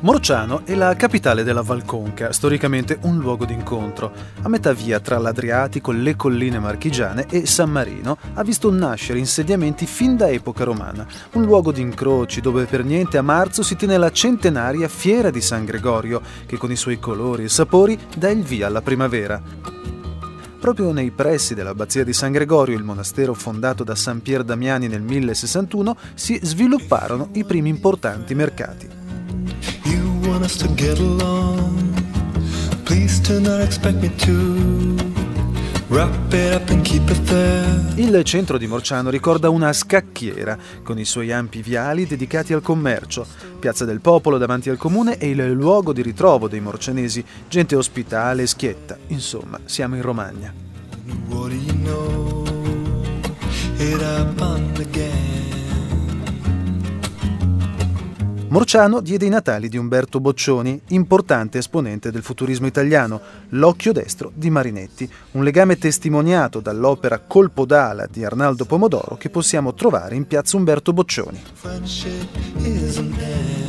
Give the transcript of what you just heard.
Morciano è la capitale della Val Conca, storicamente un luogo d'incontro. A metà via tra l'Adriatico, le colline marchigiane e San Marino ha visto nascere insediamenti fin da epoca romana. Un luogo di incroci dove per niente a marzo si tiene la centenaria Fiera di San Gregorio, che con i suoi colori e sapori dà il via alla primavera. Proprio nei pressi dell'abbazia di San Gregorio, il monastero fondato da San Pier Damiani nel 1061, si svilupparono i primi importanti mercati. Il centro di Morciano ricorda una scacchiera, con i suoi ampi viali dedicati al commercio. Piazza del Popolo davanti al comune è il luogo di ritrovo dei morcianesi, gente ospitale e schietta. Insomma, siamo in Romagna. Morciano diede i natali di Umberto Boccioni, importante esponente del futurismo italiano, l'occhio destro di Marinetti, un legame testimoniato dall'opera Colpo d'ala di Arnaldo Pomodoro che possiamo trovare in piazza Umberto Boccioni.